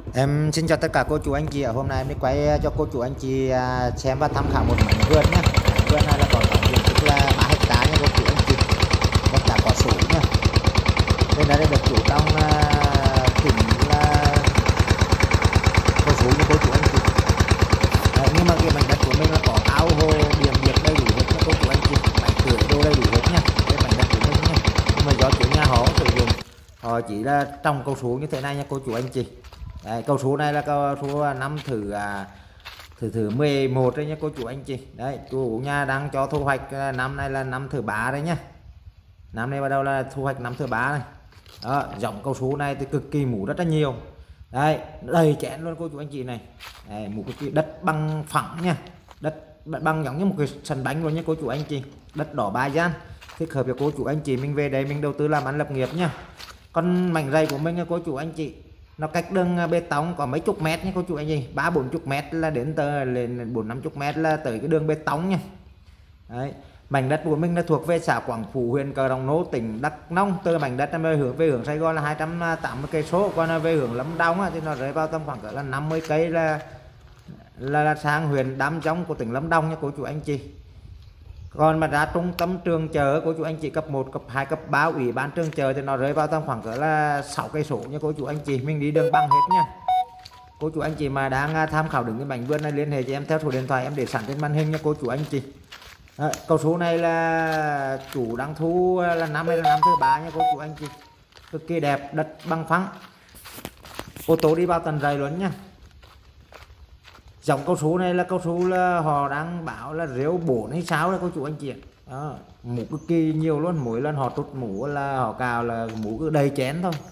Em xin chào tất cả cô chú anh chị. Ở hôm nay em đi quay cho cô chú anh chị xem và tham khảo một mảnh vườn nhé. Mảnh vườn này là còn tổng diện tích là 3 hectare nha cô chú anh chị, tất cả có sổ nhá. Bên đây được chủ trong tỉnh là có sổ như cô chú anh chị. Nhưng mà cái mảnh đất của mình là có ao hồ điện nhiệt đầy đủ hết nha cô chú anh chị, máy tưới đồ đầy đủ hết nha. Cái mảnh đất của mình nha, nhưng mà do chủ nhà họ sử dụng, họ chỉ là trồng cao su như thế này nha cô chú anh chị. Đấy, cầu số này là cầu số năm thử 11 đấy nhé cô chú anh chị. Đấy, chủ nhà đang cho thu hoạch năm nay là năm thứ 3 đấy nhá. Năm nay bắt đầu là thu hoạch năm thứ 3 này. Đó, dòng cao su này thì cực kỳ mủ rất là nhiều. Đây, đầy chén luôn cô chú anh chị này. Đấy, một cái đất bằng phẳng nha. Đất bằng giống như một cái sân bánh luôn nhé cô chú anh chị. Đất đỏ ba gian, thích hợp cho cô chú anh chị mình về đây mình đầu tư làm ăn lập nghiệp nhá. Còn mảnh rầy của mình cô chú anh chị, nó cách đường bê tông có mấy chục mét nhé cô chú anh chị, 30-40 mét là đến tới lên 40-50 mét là tới cái đường bê tông nha. Đấy, mảnh đất của mình là thuộc về xã Quảng Phú, huyện Cờ Rồng Nô, tỉnh Đắk Nông. Từ mảnh đất hướng về hướng Sài Gòn là 280 cây số, còn về hướng Lâm Đồng thì nó rơi vào tầm khoảng cỡ là 50 cây là sang huyện Đam Trong của tỉnh Lâm Đồng nha cô chú anh chị. Còn mà ra trung tâm trường chợ cô chú anh chị cấp 1, cấp 2, cấp 3 ủy ban trường chợ thì nó rơi vào tầm khoảng cỡ là 6 cây số nha cô chú anh chị. Mình đi đường băng hết nha. Cô chú anh chị mà đang tham khảo đứng cái mảnh vườn này liên hệ cho em theo số điện thoại em để sẵn trên màn hình nha cô chú anh chị. Đấy, cầu số này là chủ đang thu là năm nay là năm thứ 3 nha cô chú anh chị. Cực kỳ đẹp, đất bằng phẳng, ô tô đi vào tận rầy luôn nha. Dòng cao su này là cao su là họ đang bảo là rêu 4 hay 6 đấy cô chú anh chị. Đó, mũ cực kỳ nhiều luôn, mỗi lần họ trút mũ là họ cào là mũ cứ đầy chén thôi,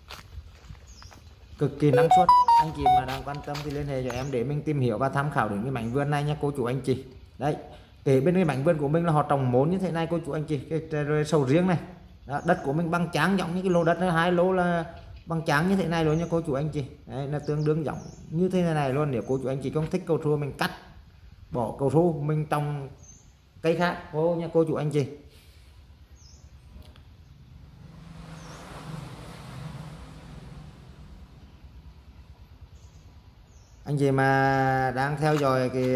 cực kỳ năng suất. Anh chị mà đang quan tâm thì liên hệ cho em để mình tìm hiểu và tham khảo đến cái mảnh vườn này nha cô chú anh chị. Đấy, kể bên cái mảnh vườn của mình là họ trồng mốn như thế này cô chú anh chị, rồi sầu riêng này. Đó, đất của mình bằng tráng giống như cái lô đất này, 2 lô là bằng trắng như thế này luôn nha cô chú anh chị. Đấy, là tương đương giống như thế này luôn. Nếu cô chú anh chị không thích cao su mình cắt bỏ cao su mình trồng cây khác cô nha cô chú anh chị. Anh chị mà đang theo dõi cái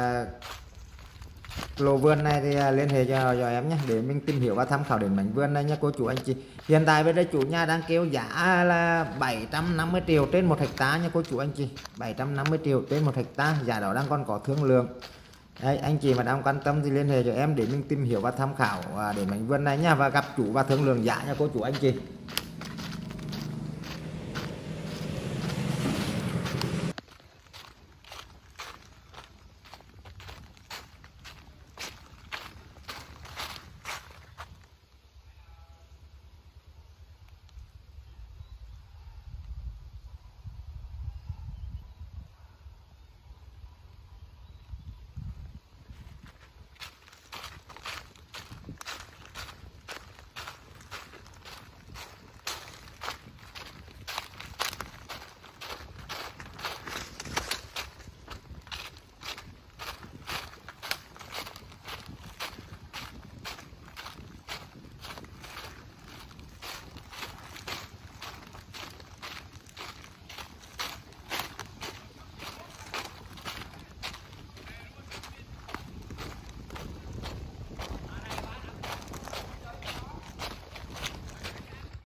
lô vườn này thì liên hệ cho em nhé để mình tìm hiểu và tham khảo đến mảnh vườn này nha cô chú anh chị. Hiện tại bây giờ chủ nhà đang kêu giá là 750 triệu trên 1 hecta nha cô chú anh chị. 750 triệu trên 1 hecta, giá đó đang còn có thương lượng. Đấy, anh chị mà đang quan tâm thì liên hệ cho em để mình tìm hiểu và tham khảo đến mảnh vườn này nha, và gặp chủ và thương lượng giá nha cô chú anh chị.